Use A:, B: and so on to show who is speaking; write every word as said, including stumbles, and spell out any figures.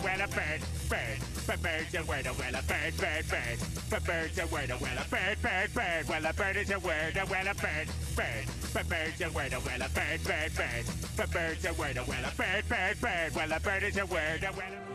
A: well a bird, bird. But bird's a word, well a bird, bird, bird. But bird's a word, well a bird, bird, bird. Well a bird is a word, well a bird, bird. But bird's a word, well a bird, bird, bird. But bird's a word, well a bird, bird, bird. Well a bird is a word, well a